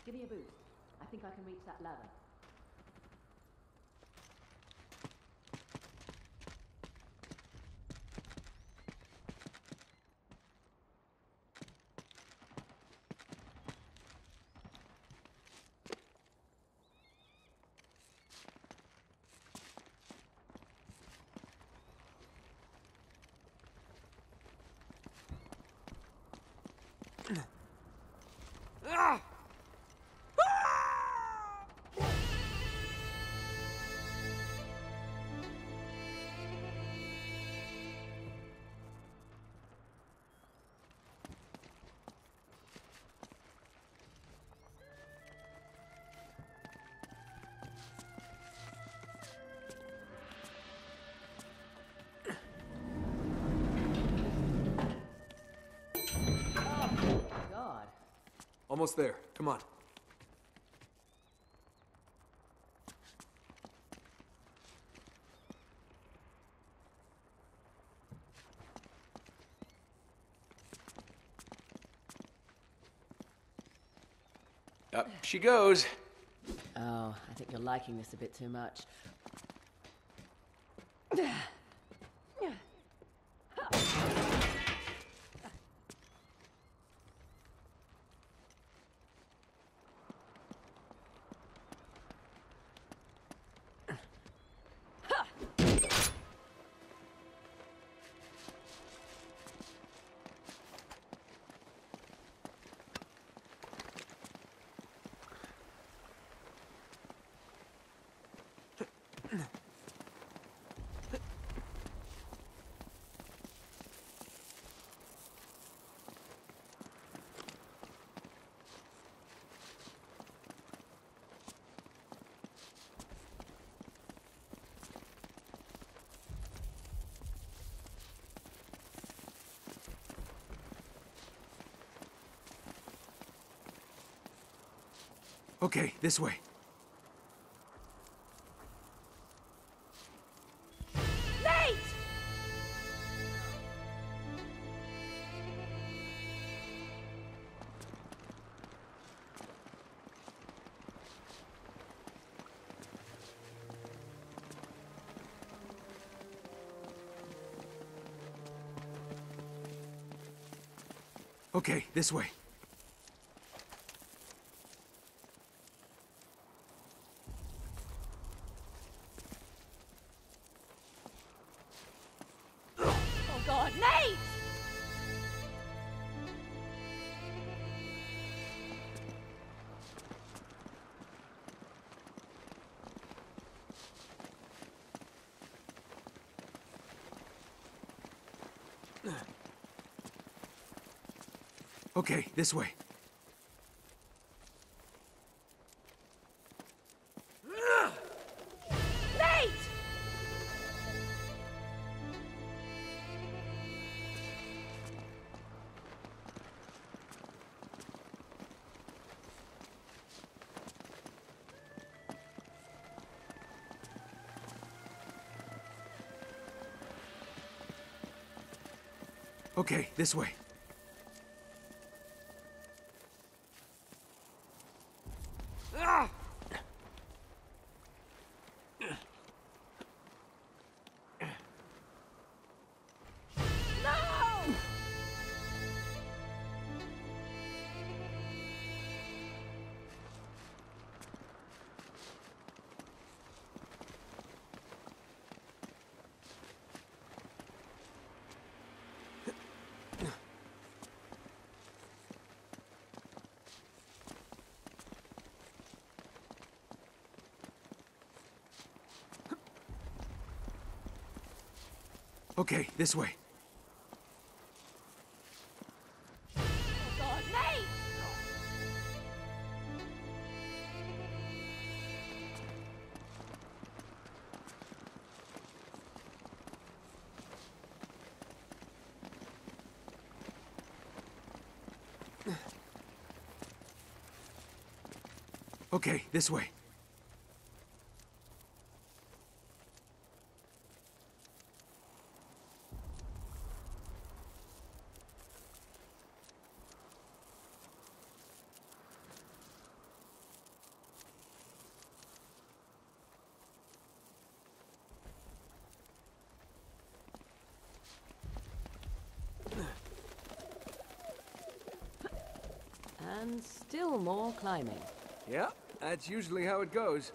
Give me a boost. I think I can reach that ladder. God. Almost there. Come on. Up she goes. Oh, I think you're liking this a bit too much. Okay, this way. Nate! Okay, this way. Oh God, Nate! Okay, this way. Nate! Okay, this way. No! Okay, this way. Oh God, Nate! Okay, this way. And still more climbing. Yeah, that's usually how it goes.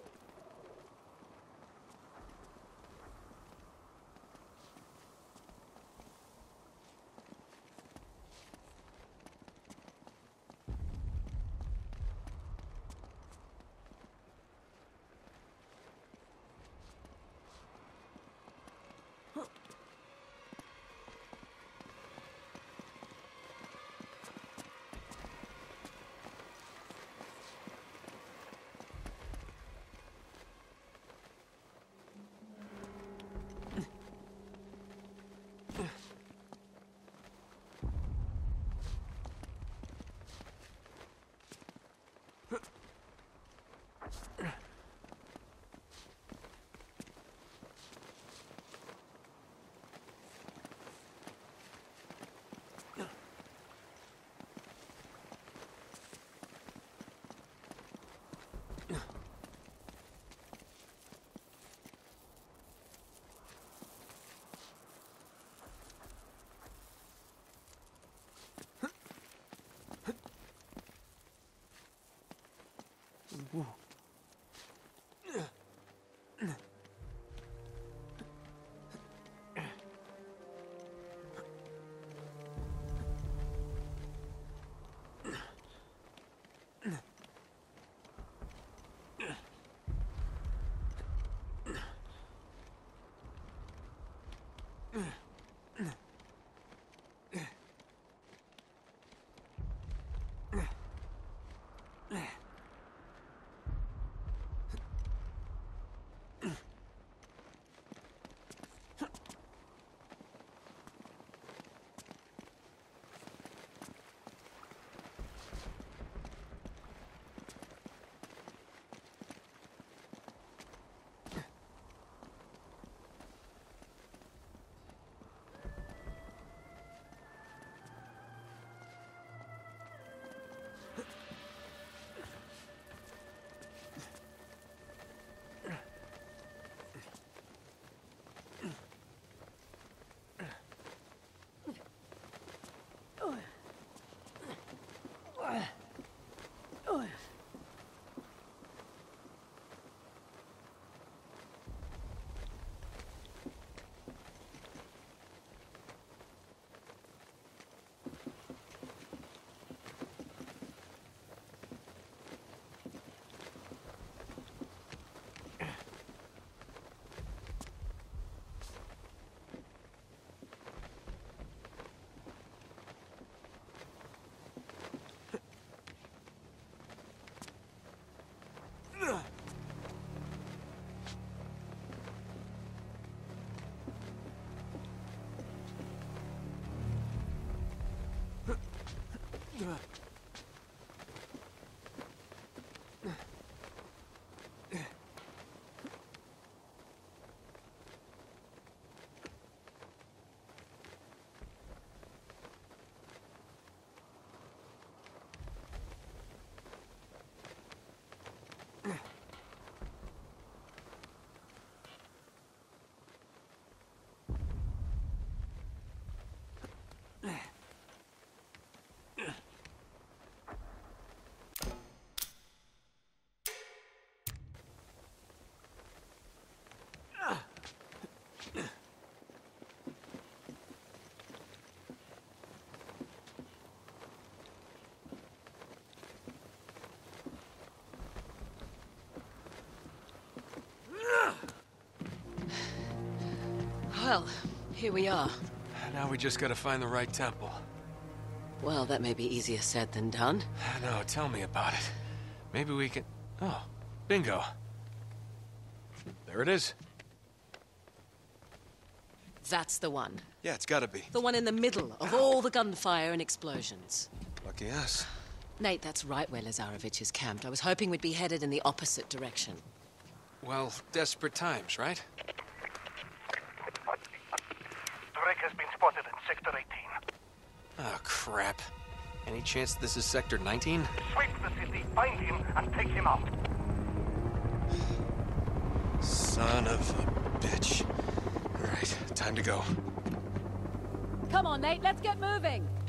Well, here we are. Now we just gotta find the right temple. Well, that may be easier said than done. No, tell me about it. Maybe we can... Oh, bingo. There it is. That's the one. Yeah, it's gotta be. The one in the middle of all the gunfire and explosions. Lucky us. Nate, that's right where Lazarevich is camped. I was hoping we'd be headed in the opposite direction. Well, desperate times, right? Drake has been spotted in Sector 18. Oh, crap. Any chance this is Sector 19? Sweep the city, find him, and take him out. Son of a bitch. All right, time to go. Come on, Nate, let's get moving!